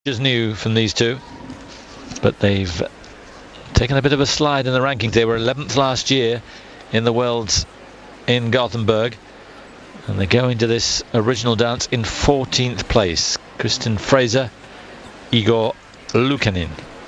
Is new from these two, but they've taken a bit of a slide in the rankings. They were 11th last year in the Worlds in Gothenburg, and they go into this original dance in 14th place. Kristin Fraser, Igor Lukanin.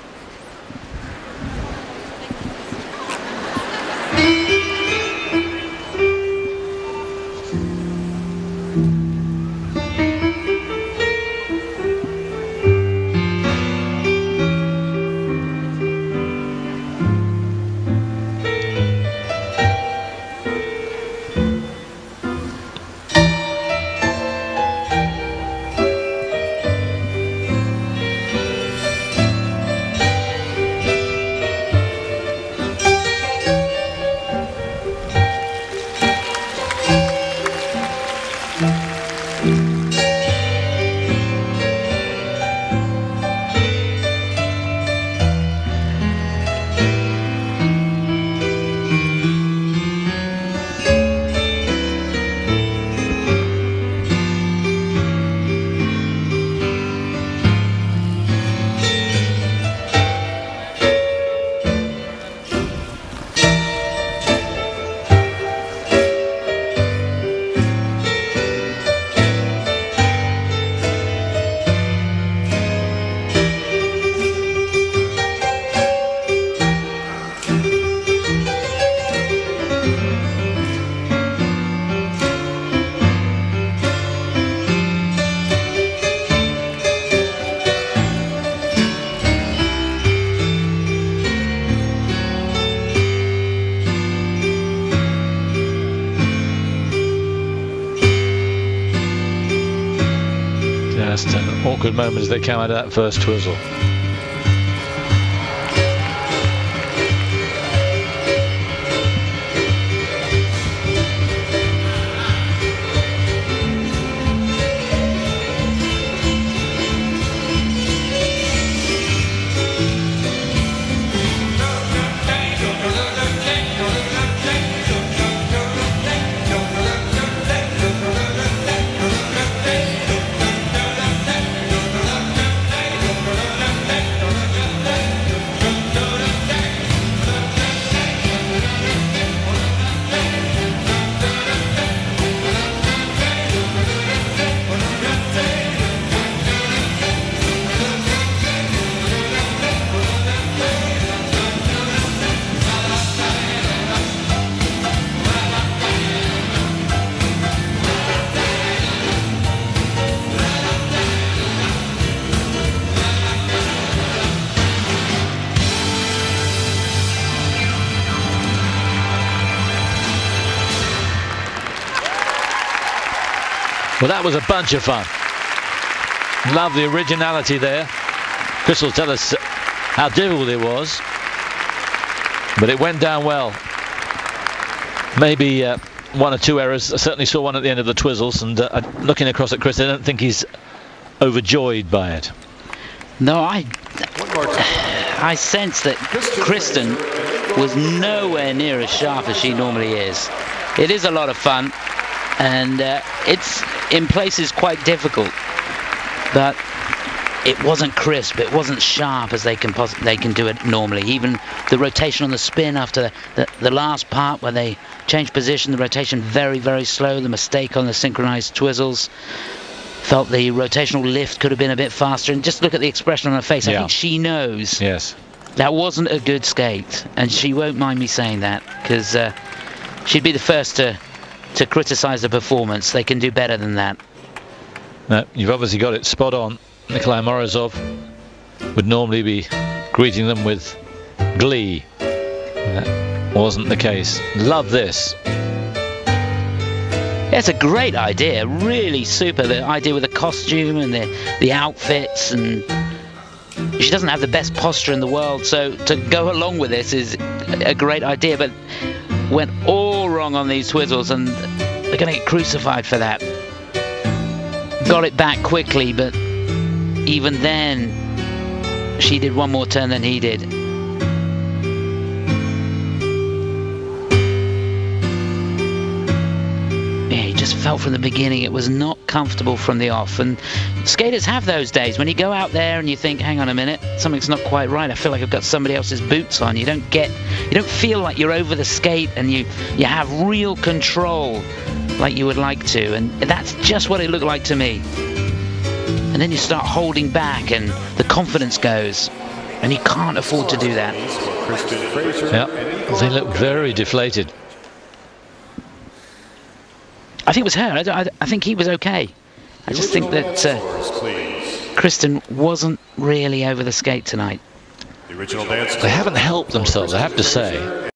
Just an awkward moment as they came out of that first twizzle. Well, that was a bunch of fun. Love the originality there. Chris will tell us how difficult it was, but it went down well. Maybe one or two errors. I certainly saw one at the end of the twizzles, and looking across at Chris, I don't think he's overjoyed by it. No, I sense that Kristin was nowhere near as sharp as she normally is. It is a lot of fun, and it's in places quite difficult, but it wasn't crisp, it wasn't sharp as they can do it normally. Even the rotation on the spin after the last part where they changed position, the rotation very, very slow, the mistake on the synchronized twizzles. Felt the rotational lift could have been a bit faster, and just look at the expression on her face. I think she knows that wasn't a good skate, and she won't mind me saying that, because she'd be the first to criticize the performance. They can do better than that. No, you've obviously got it spot on. Nikolai Morozov would normally be greeting them with glee. That wasn't the case. Love this. It's a great idea, really super. The idea with the costume and the outfits, and she doesn't have the best posture in the world, so to go along with this is a great idea, but went all wrong on these twizzles, and they're going to get crucified for that. Got it back quickly, but even then she did one more turn than he did. Yeah, he just just felt from the beginning it was not comfortable from the off. And skaters have those days when you go out there and you think, hang on a minute, something's not quite right. I feel like I've got somebody else's boots on. You don't feel like you're over the skate and you have real control like you would like to. And that's just what it looked like to me. And then you start holding back and the confidence goes. And you can't afford to do that. Yeah, they look very deflated. I think it was her. I think he was okay. I just think that Kristen wasn't really over the skate tonight. The original dance. They haven't helped themselves, I have to say.